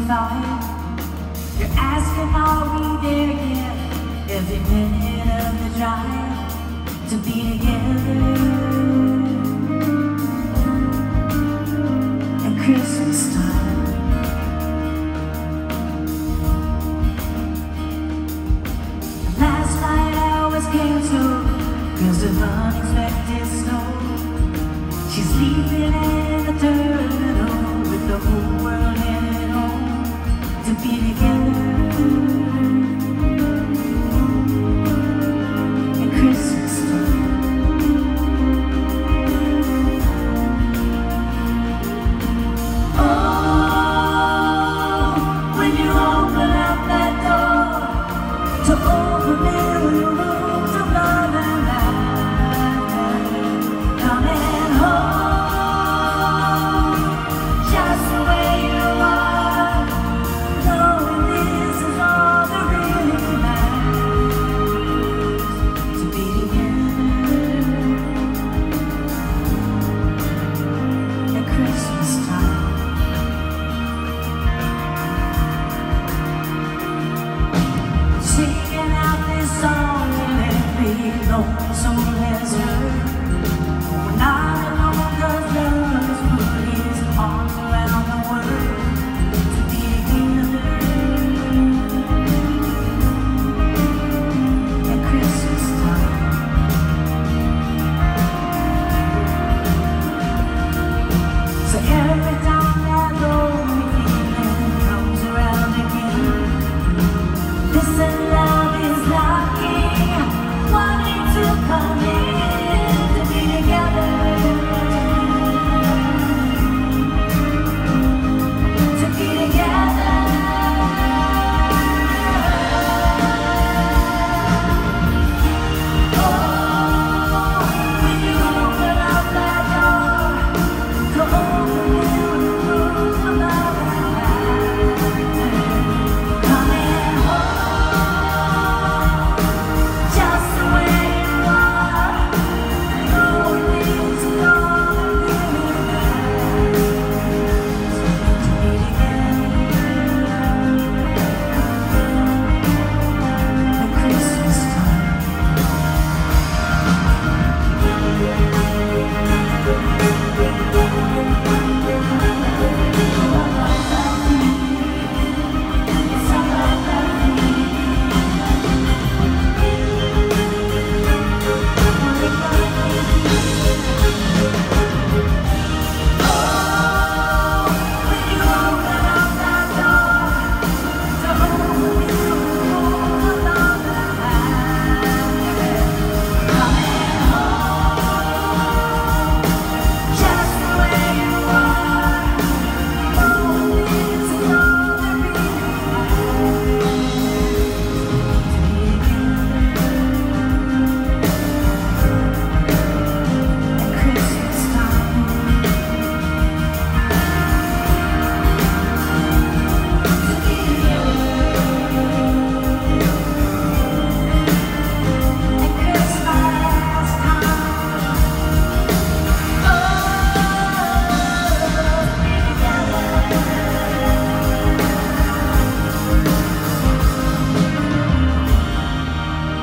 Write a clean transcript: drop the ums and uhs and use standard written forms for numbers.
survive. You're asking, are we there yet? Every minute of the drive to be together. At Christmas time, last night I was canceled 'cause of unexpected snow. She's leaving in the terminal with the whole world headed home to be together.